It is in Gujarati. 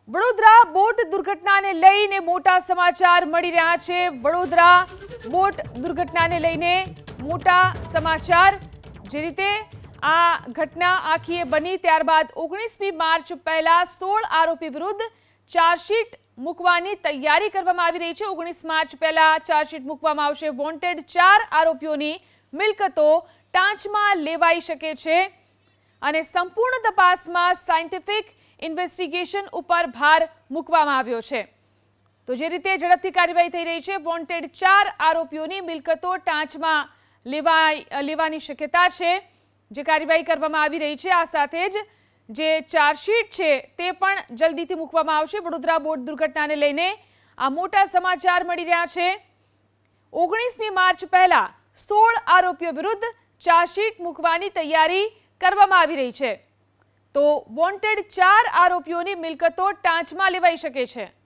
વડોદરા બોટ દુર્ઘટનાને લઈને મોટા સમાચાર મળી રહ્યા છે। વડોદરા બોટ દુર્ઘટનાને લઈને મોટા સમાચાર। જે રીતે આ ઘટના આખીએ બની ત્યારબાદ 19મી માર્ચ પહેલા 16 આરોપી વિરુદ્ધ ચાર્જશીટ મૂકવાની તૈયારી કરવામાં આવી રહી છે। 19 માર્ચ પહેલા ચાર્જશીટ મૂકવામાં આવશે। વોન્ટેડ 4 આરોપીઓની મિલકતો ટાંચમાં લેવાઈ શકે છે અને સંપૂર્ણ તપાસમાં સાયન્ટિફિક ઇન્વેસ્ટિગેશન ઉપર ભાર મૂકવામાં આવ્યો છે। તો જે રીતે ઝડપથી કાર્યવાહી થઈ રહી છે, વોન્ટેડ 4 આરોપીઓની મિલકતો ટાંચમાં લેવાની શક્યતા છે, જે કાર્યવાહી કરવામાં આવી રહી છે। આ સાથે જ જે ચાર્જશીટ છે તે પણ જલ્દીથી મૂકવામાં આવશે। વડોદરા બોટ દુર્ઘટનાને લઈને આ મોટા સમાચાર મળી રહ્યા છે। 19મી માર્ચ પહેલા 16 આરોપીઓ વિરુદ્ધ ચાર્જશીટ મૂકવાની તૈયારી કરવામાં આવી રહી છે। તો વોન્ટેડ 4 આરોપીઓની મિલકતો ટાંચમાં લેવાઈ શકે છે।